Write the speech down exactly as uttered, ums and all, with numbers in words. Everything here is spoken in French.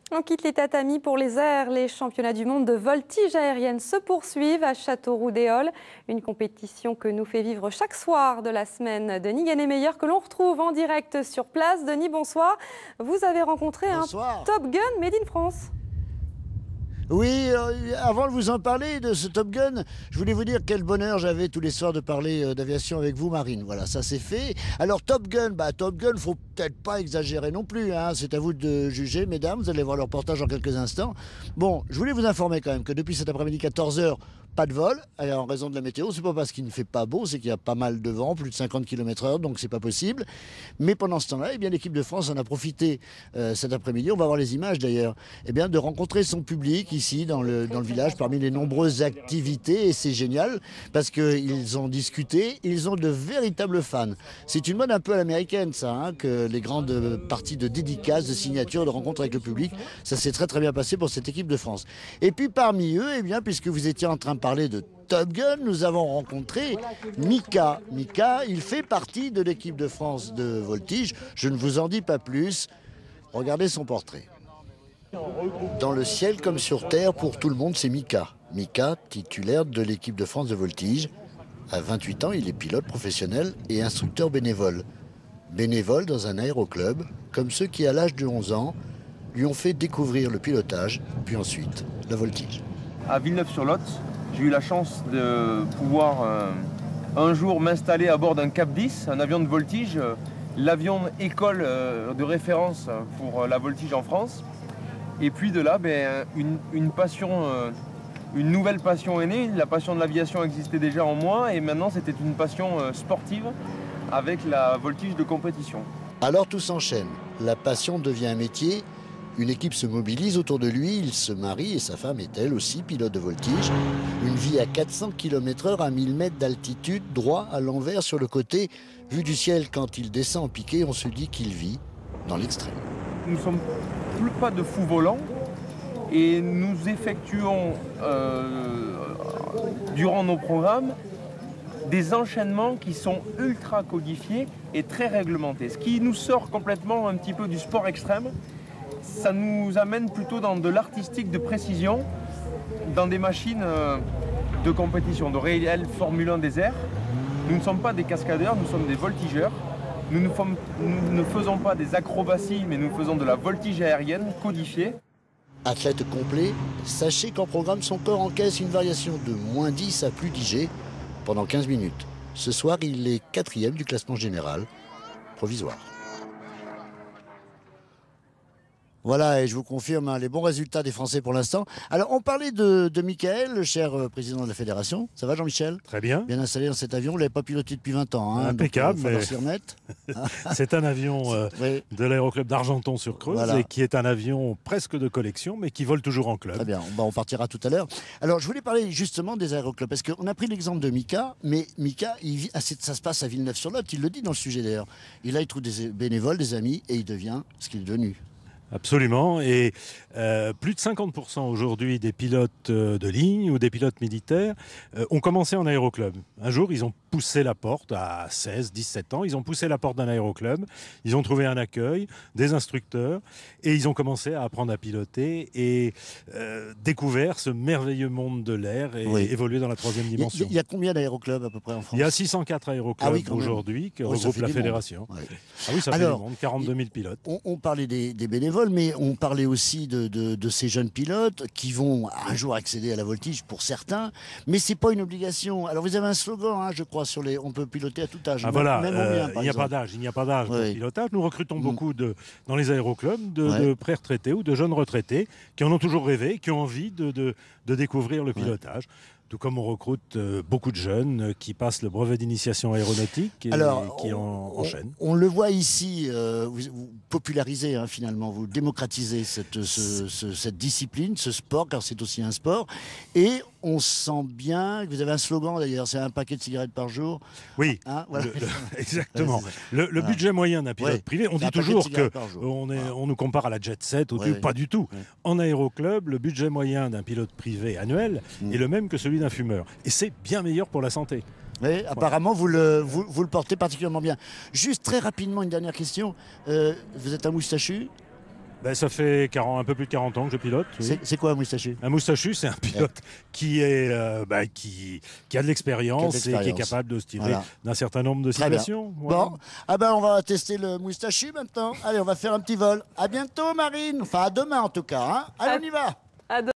On quitte les tatamis pour les airs. Les championnats du monde de voltige aérienne se poursuivent à Châteauroux-d'Éole. Une compétition que nous fait vivre chaque soir de la semaine Denis Gannet-Meyer, que l'on retrouve en direct sur place. Denis, bonsoir. Vous avez rencontré bonsoir. un Top Gun Made in France. Oui, euh, avant de vous en parler de ce Top Gun, je voulais vous dire quel bonheur j'avais tous les soirs de parler euh, d'aviation avec vous, Marine. Voilà, ça c'est fait. Alors Top Gun, bah Top Gun, faut peut-être pas exagérer non plus, hein. C'est à vous de juger, mesdames. Vous allez voir le reportage en quelques instants. Bon, je voulais vous informer quand même que depuis cet après-midi quatorze heures, pas de vol, en raison de la météo. C'est pas parce qu'il ne fait pas beau, c'est qu'il y a pas mal de vent, plus de cinquante kilomètres heure, donc c'est pas possible. Mais pendant ce temps-là, eh bien l'équipe de France en a profité euh, cet après-midi. On va voir les images d'ailleurs. Eh bien de rencontrer son public ici dans le dans le village, parmi les nombreuses activités, et c'est génial parce que ils ont discuté. Ils ont de véritables fans. C'est une mode un peu à l'américaine, ça, hein, que les grandes parties de dédicaces, de signatures, de rencontres avec le public, ça s'est très très bien passé pour cette équipe de France. Et puis parmi eux, eh bien puisque vous étiez en train de parler de Top Gun, nous avons rencontré Mika. Mika, il fait partie de l'équipe de France de voltige. Je ne vous en dis pas plus. Regardez son portrait. Dans le ciel comme sur terre, pour tout le monde, c'est Mika. Mika, titulaire de l'équipe de France de voltige. À vingt-huit ans, il est pilote professionnel et instructeur bénévole. Bénévole dans un aéroclub, comme ceux qui, à l'âge de onze ans, lui ont fait découvrir le pilotage, puis ensuite la voltige. À Villeneuve-sur-Lot, j'ai eu la chance de pouvoir euh, un jour m'installer à bord d'un Cap dix, un avion de voltige, euh, l'avion école euh, de référence pour euh, la voltige en France. Et puis de là, ben, une, une passion, euh, une nouvelle passion est née. La passion de l'aviation existait déjà en moi et maintenant c'était une passion euh, sportive avec la voltige de compétition. Alors tout s'enchaîne. La passion devient un métier. Une équipe se mobilise autour de lui, il se marie et sa femme est elle aussi pilote de voltige. Une vie à quatre cents kilomètres heure à mille mètres d'altitude, droit à l'envers sur le côté. Vu du ciel quand il descend en piqué, on se dit qu'il vit dans l'extrême. Nous ne sommes plus pas de fous volants et nous effectuons euh, durant nos programmes des enchaînements qui sont ultra codifiés et très réglementés. Ce qui nous sort complètement un petit peu du sport extrême. Ça nous amène plutôt dans de l'artistique de précision, dans des machines de compétition, de réel Formule un des airs. Nous ne sommes pas des cascadeurs, nous sommes des voltigeurs. Nous ne, fom- nous ne faisons pas des acrobaties, mais nous faisons de la voltige aérienne codifiée. Athlète complet, sachez qu'en programme, son corps encaisse une variation de moins dix à plus dix G pendant quinze minutes. Ce soir, il est quatrième du classement général, provisoire. Voilà, et je vous confirme hein, les bons résultats des Français pour l'instant. Alors, on parlait de, de Michael, le cher euh, président de la Fédération. Ça va, Jean-Michel? Très bien. Bien installé dans cet avion. Vous ne l'avez pas piloté depuis vingt ans. Hein, impeccable, donc, euh, mais s'y remettre. C'est un avion euh, oui. de l'aéroclub d'Argenton-sur-Creuse voilà. et qui est un avion presque de collection, mais qui vole toujours en club. Très bien, bah, on partira tout à l'heure. Alors, je voulais parler justement des aéroclubs, parce qu'on a pris l'exemple de Mika, mais Mika, il vit, ça se passe à Villeneuve-sur-Lot, il le dit dans le sujet d'ailleurs. Et là, il trouve des bénévoles, des amis, et il devient ce qu'il est devenu. Absolument, et euh, plus de cinquante pour cent aujourd'hui des pilotes euh, de ligne ou des pilotes militaires euh, ont commencé en aéroclub. Un jour, ils ont poussé la porte à seize, dix-sept ans, ils ont poussé la porte d'un aéroclub, ils ont trouvé un accueil, des instructeurs, et ils ont commencé à apprendre à piloter et euh, découvert ce merveilleux monde de l'air et oui. évoluer dans la troisième dimension. Il y, y a combien d'aéroclubs à peu près en France? Il y a six cent quatre aéroclubs ah oui, aujourd'hui qui oh, regroupent la fédération. Ouais. Ah oui, ça Alors, fait du monde, quarante-deux mille pilotes. On, on parlait des, des bénévoles, mais on parlait aussi de, de, de ces jeunes pilotes qui vont un jour accéder à la voltige pour certains, mais c'est pas une obligation. Alors vous avez un slogan, hein, je crois, sur les, on peut piloter à tout âge. Ah même, voilà, même euh, bien, il n'y a pas d'âge, il n'y a pas d'âge oui. pour le pilotage. Nous recrutons mmh. beaucoup de, dans les aéroclubs de, ouais. de pré-retraités ou de jeunes retraités qui en ont toujours rêvé, qui ont envie de, de, de découvrir le pilotage. Ouais. Tout comme on recrute euh, beaucoup de jeunes euh, qui passent le brevet d'initiation aéronautique et, Alors, et qui on, en enchaînent. On, on le voit ici, euh, vous, vous popularisez hein, finalement, vous démocratisez cette, ce, ce, cette discipline, ce sport, car c'est aussi un sport. Et on sent bien, vous avez un slogan d'ailleurs, c'est un paquet de cigarettes par jour. Oui, hein, voilà. le, le, exactement. Le, le budget moyen d'un pilote ouais, privé, on dit toujours qu'on on, voilà. on nous compare à la jet set, ouais, pas du tout. Ouais. En aéroclub, le budget moyen d'un pilote privé annuel mmh. est le même que celui d'un fumeur. Et c'est bien meilleur pour la santé. Oui, apparemment, vous le, vous, vous le portez particulièrement bien. Juste très rapidement, une dernière question. Euh, vous êtes un moustachu? Ben, ça fait quarante, un peu plus de quarante ans que je pilote. Oui. C'est c'est quoi un moustachu? Un moustachu, c'est un pilote qui, est, euh, bah, qui, qui a de l'expérience et qui est capable de se tirer Voilà. d'un certain nombre de Très bien. situations. Voilà. Bon, ah ben on va tester le moustachu maintenant. Allez, on va faire un petit vol. À bientôt, Marine. Enfin, à demain en tout cas. Hein. Allez, À- on y va. À